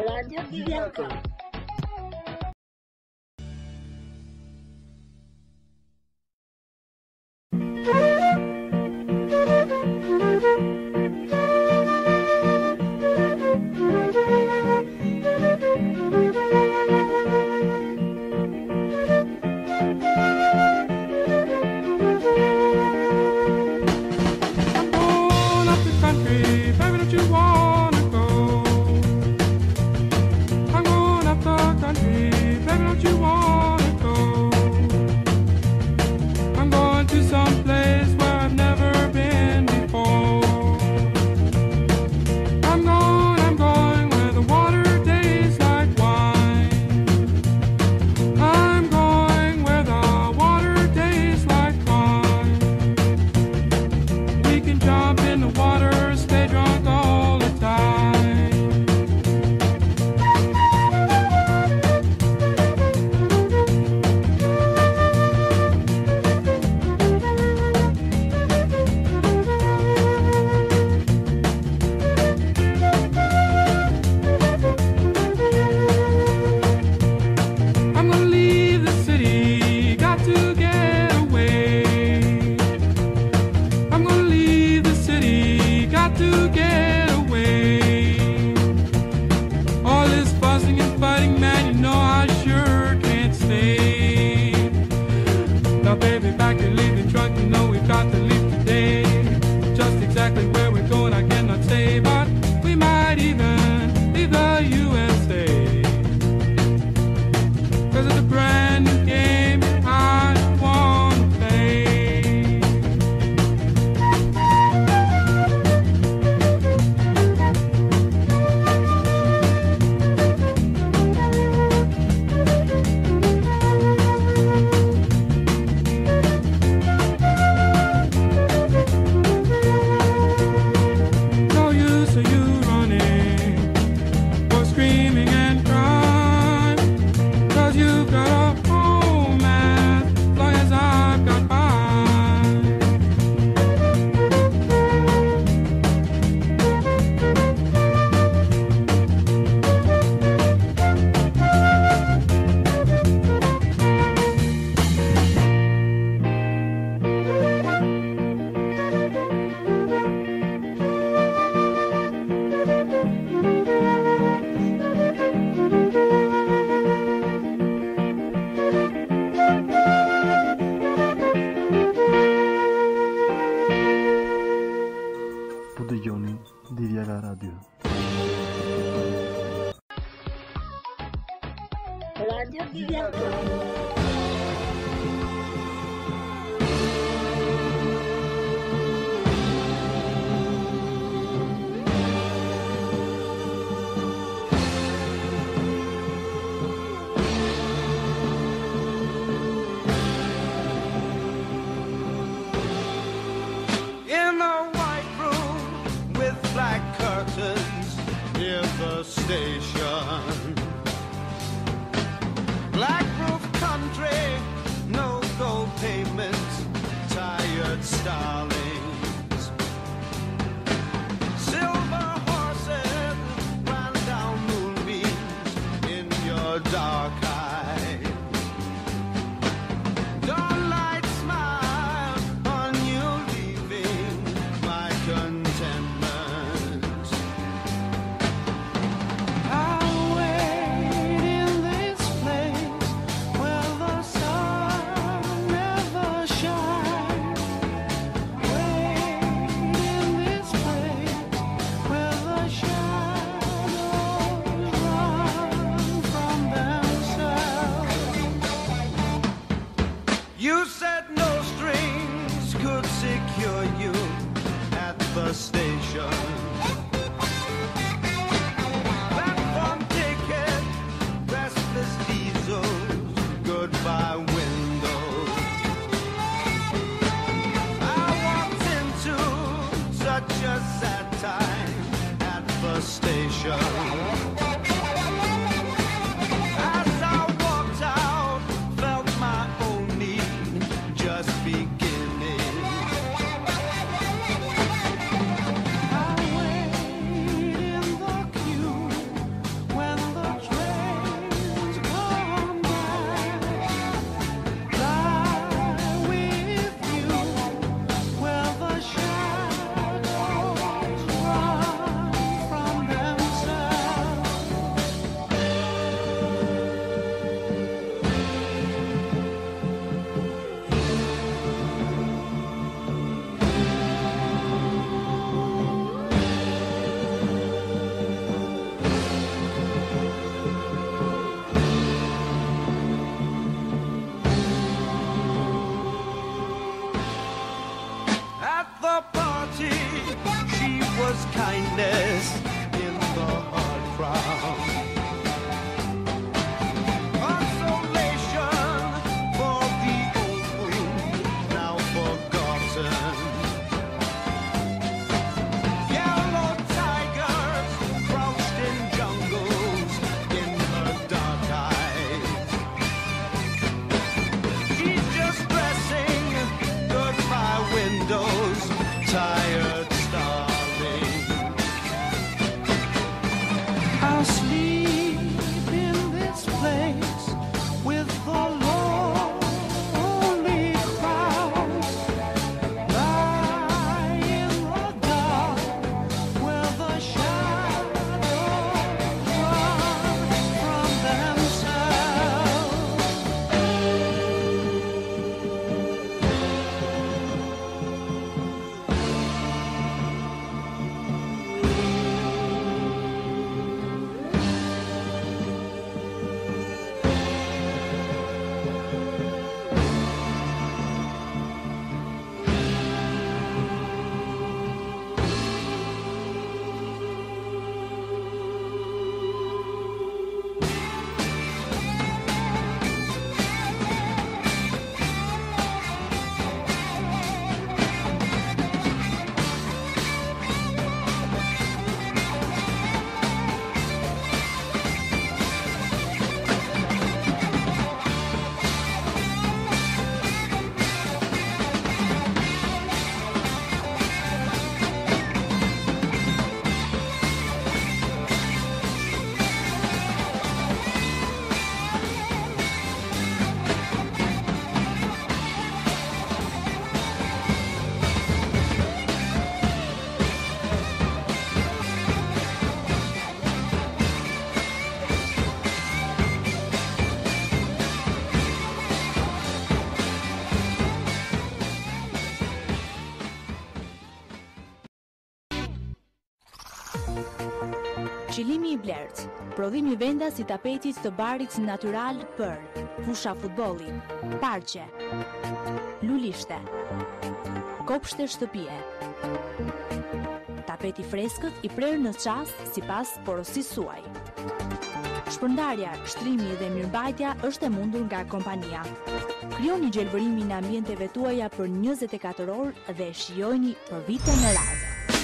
Radio Divjaka. Divjaka Radio. Radio Divjaka. Near the station, black roof country, no gold payments, tired starlings, silver horses ran down moonbeams in your dark eyes. Dawnlight smile on you, leaving my contentment. You said no strings could secure you at the station. Platform ticket, restless diesels, goodbye windows. I walked into such a sad time at the station. When was kindness in the hard crowd. Consolation for the old wound now forgotten. Yellow tigers crouched in jungles in her dark eyes. She's just dressing goodbye windows, tired, starving. I'll sleep in this place with the lonely crowd. Lie in the dark where the shadows run from themselves. Qilimi i blerët, prodhimi vendas i tapetit të barit natyral për fusha futbolli, parqe, lulishte, kopshte shtëpie. Tapeti freskët i prerë në qast sipas porosisë suaj. Shpërndarja, shtrimi dhe mirëmbajtja është e mundur nga kompania. Krijoni gjelbërimin në ambienteve tuaja për 24 orë dhe shijojini për vite në radhë.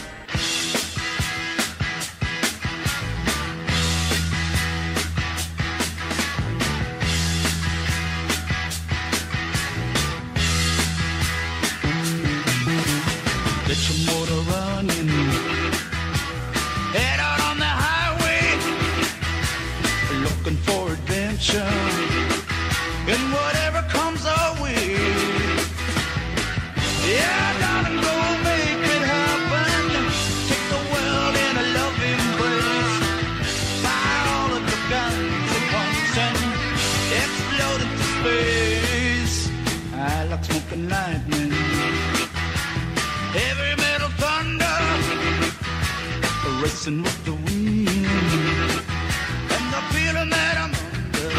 Get your motor running. Head out on the highway, looking for adventure and whatever comes our way. Yeah, darling, go make it happen. Take the world in a loving embrace. Fire all of your guns at once and explode into space. I like smoking lightning. Heavy metal thunder, racing with the wind, and the feeling that I'm under.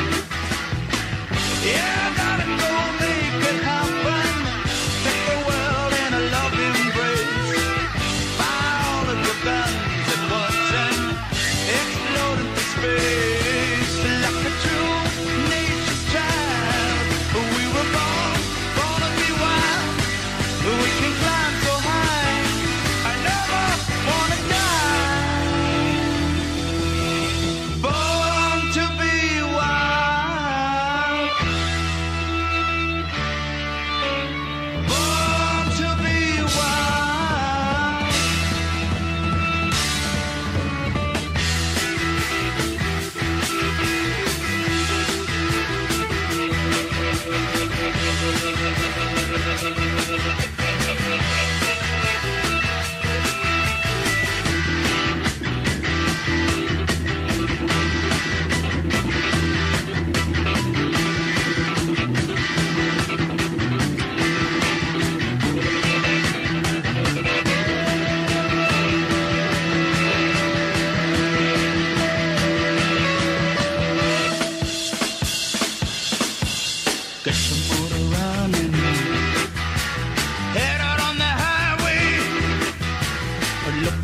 Yeah, darling, go make it happen. Take the world in a loving embrace. Fire all of your guns at once and explode into space. Like a true nature's child, we were born to be wild. We can climb so high, I never wanna die.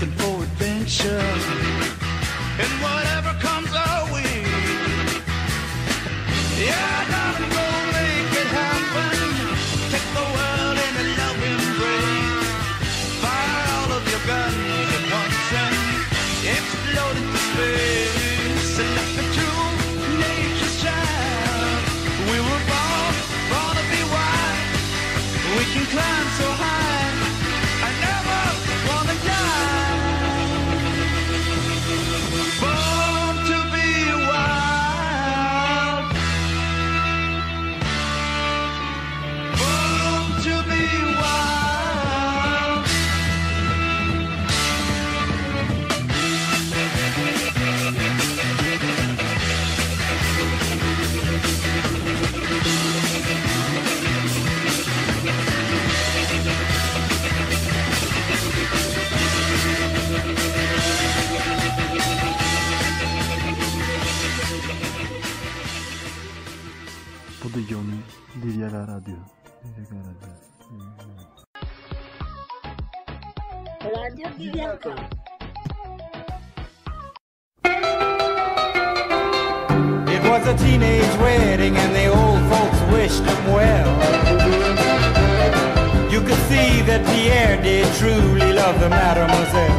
looking for adventure, and whatever comes our way. Yeah, darling, go make it happen. Take the world in a loving embrace. Fire all of your guns at once and explode into space. And let me to nature's child. We were born to be wild. We can climb so high. I never wanna die. Born to be wild. Born to be wild. Po dëgjoni Divjaka Radio. Divjaka Radio. Radio Divjaka. It was a teenage wedding and the old folks wished them well. You could see that Pierre did truly love the mademoiselle.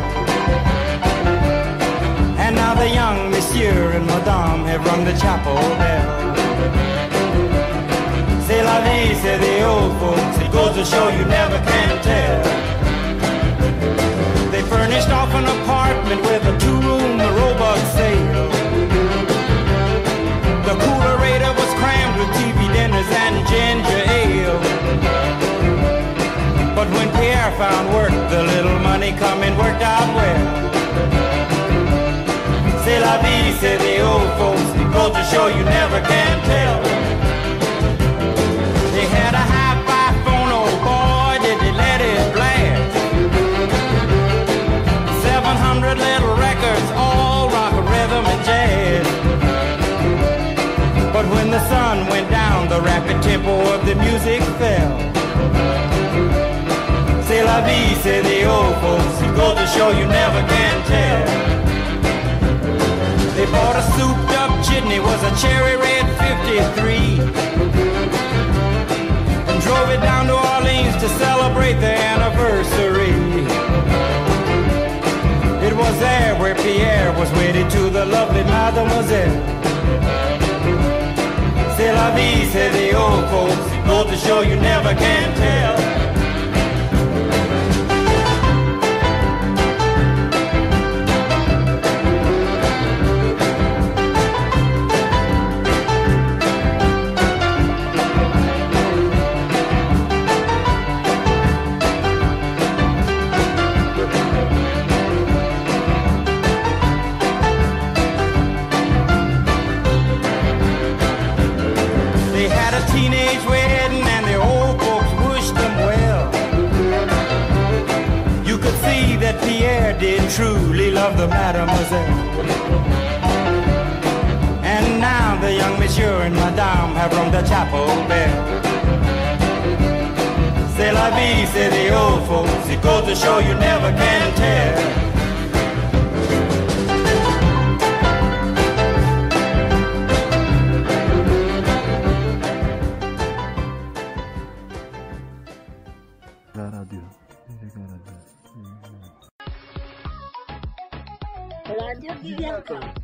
And now the young monsieur and madame have rung the chapel bell. C'est la vie, say the old folks, it goes to show you never can tell. They furnished off an apartment with a two-room robot sale. The coolerator was crammed with TV dinners and ginger ale. But when Pierre found work, the little money coming worked out well. C'est la vie, say the old folks, it goes to show you never can tell. They had a hi-fi phone, oh boy, did they let it blast. 700 little records, all rock, rhythm, and jazz. But when the sun went down, the rapid tempo of the music fell. C'est la vie, say the old folks, it goes to show you never can tell. They bought a souped-up jitney, was a cherry red 53. Drove it down to Orleans to celebrate the anniversary. It was there where Pierre was wedded to the lovely mademoiselle. C'est la vie, say the old folks, it goes to show you never can tell. Teenage wedding and the old folks wished them well. You could see that Pierre did truly love the mademoiselle. And now the young monsieur and madame have rung the chapel bell. C'est la vie, say the old folks, it goes to show you never can tell. Radio Divjaka.